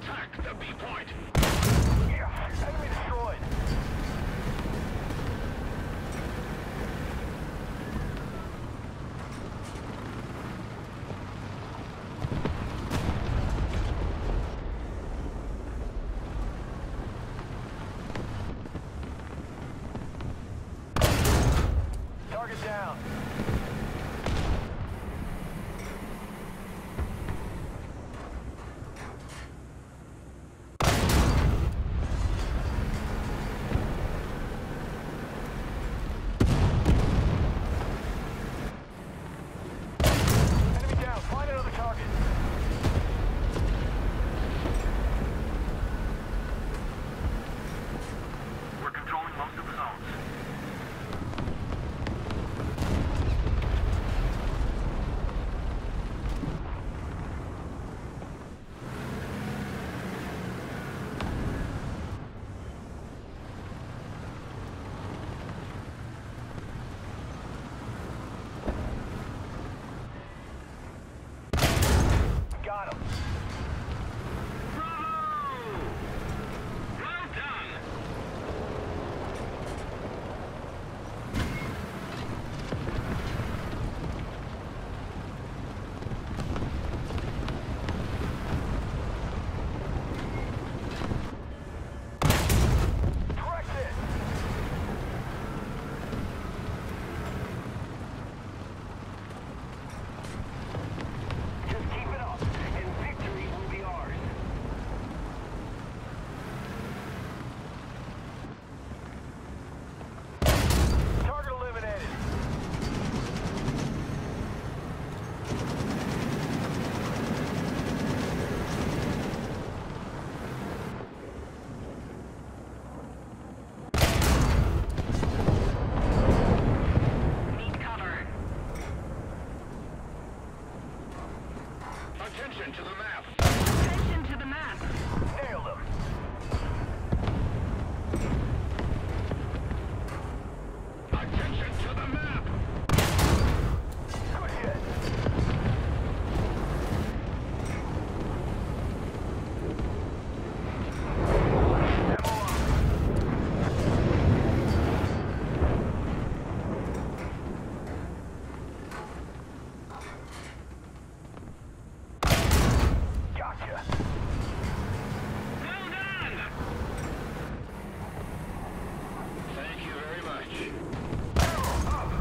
Attack the B point! Yeah, enemy destroyed. Target down. Enemy down. Find another target. We're controlling most of the zones. Got him. Bravo! Well done! Direct hit. Just keep it up, and victory will be ours. Target eliminated. Need cover. Attention to the map! Attention to the map! Nailed him. Attention to the map! Good hit. Ammo up. Gotcha. Well done! Thank you very much. Arrow up.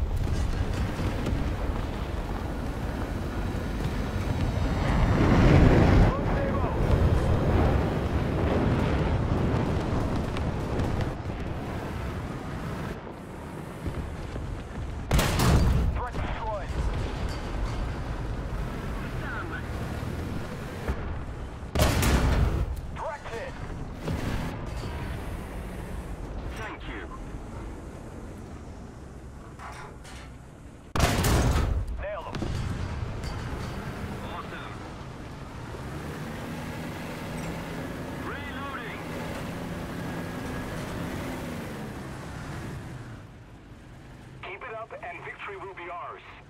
Low. Threat destroyed. Some. Direct hit. Thank you. Nailed him. Awesome. Reloading. Keep it up, and victory will be ours.